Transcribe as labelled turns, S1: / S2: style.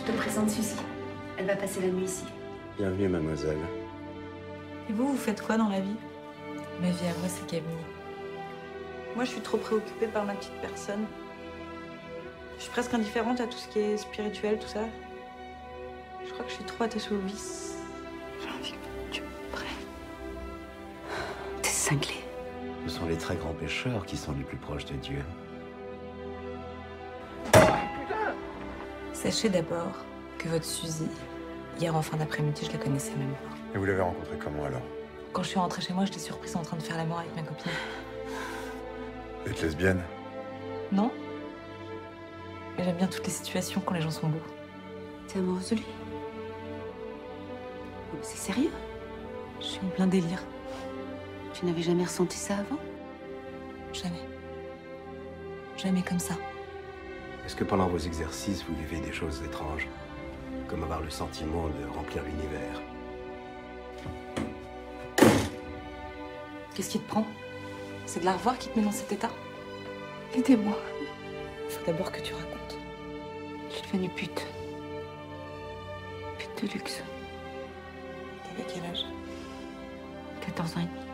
S1: te présente Suzy. Elle va passer la nuit ici.
S2: Bienvenue, mademoiselle.
S3: Et vous faites quoi dans la vie? Ma vie à moi, c'est Camille. Moi, je suis trop préoccupée par ma petite personne. Je suis presque indifférente à tout ce qui est spirituel, tout ça. Je crois que je suis trop attachée au vice.
S1: J'ai envie que tu me prennes. T'es cinglé.
S2: Ce sont les très grands pécheurs qui sont les plus proches de Dieu.
S3: Sachez d'abord que votre Suzy, hier en fin d'après-midi, je la connaissais même pas.
S4: Et vous l'avez rencontrée comment alors?
S3: Quand je suis rentrée chez moi, j'étais surprise en train de faire l'amour avec ma copine.
S4: Vous êtes lesbienne?
S3: Non? Mais j'aime bien toutes les situations quand les gens sont beaux.
S1: T'es amoureuse de lui? C'est sérieux?
S3: Je suis en plein délire.
S1: Tu n'avais jamais ressenti ça avant?
S3: Jamais. Jamais comme ça.
S2: Est-ce que pendant vos exercices, vous vivez des choses étranges? Comme avoir le sentiment de remplir l'univers?
S3: Qu'est-ce qui te prend? C'est de la revoir qui te met dans cet état?
S1: Aidez-moi.
S3: Il faut d'abord que tu racontes.
S1: Je suis devenue pute. Pute de luxe.
S3: T'avais quel âge?
S1: 14 ans et demi.